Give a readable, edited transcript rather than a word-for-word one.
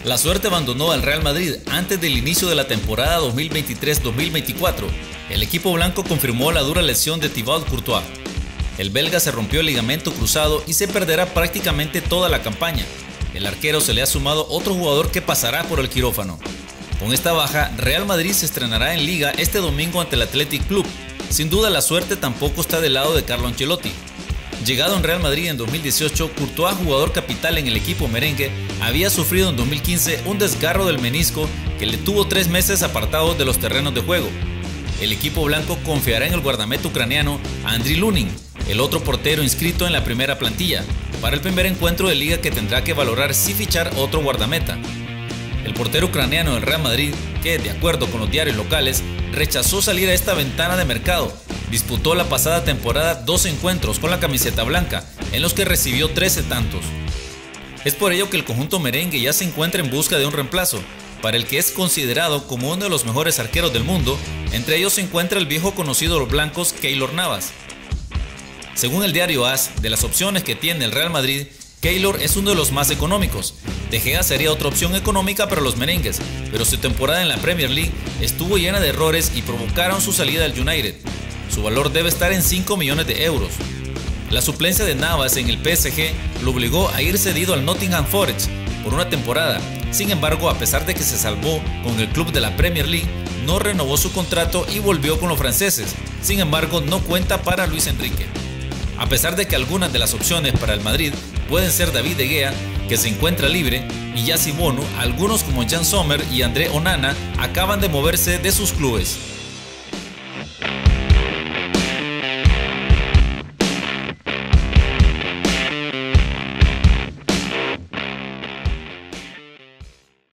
La suerte abandonó al Real Madrid antes del inicio de la temporada 2023-2024. El equipo blanco confirmó la dura lesión de Thibaut Courtois. El belga se rompió el ligamento cruzado y se perderá prácticamente toda la campaña. El arquero se le ha sumado otro jugador que pasará por el quirófano. Con esta baja, Real Madrid se estrenará en Liga este domingo ante el Athletic Club. Sin duda la suerte tampoco está del lado de Carlo Ancelotti. Llegado en Real Madrid en 2018, Courtois, jugador capital en el equipo merengue, había sufrido en 2015 un desgarro del menisco que le tuvo 3 meses apartado de los terrenos de juego. El equipo blanco confiará en el guardameta ucraniano Andriy Lunin, el otro portero inscrito en la primera plantilla, para el primer encuentro de liga que tendrá que valorar si fichar otro guardameta. El portero ucraniano del Real Madrid, que de acuerdo con los diarios locales, rechazó salir a esta ventana de mercado, disputó la pasada temporada 2 encuentros con la camiseta blanca, en los que recibió 13 tantos. Es por ello que el conjunto merengue ya se encuentra en busca de un reemplazo, para el que es considerado como uno de los mejores arqueros del mundo. Entre ellos se encuentra el viejo conocido de los blancos Keylor Navas. Según el diario AS, de las opciones que tiene el Real Madrid, Keylor es uno de los más económicos. De Gea sería otra opción económica para los merengues, pero su temporada en la Premier League estuvo llena de errores y provocaron su salida al United. Su valor debe estar en 5 millones de euros. La suplencia de Navas en el PSG lo obligó a ir cedido al Nottingham Forest por una temporada. Sin embargo, a pesar de que se salvó con el club de la Premier League, no renovó su contrato y volvió con los franceses. Sin embargo, no cuenta para Luis Enrique. A pesar de que algunas de las opciones para el Madrid pueden ser David De Gea, que se encuentra libre, y Yassi Bonu, algunos como Jan Sommer y André Onana acaban de moverse de sus clubes.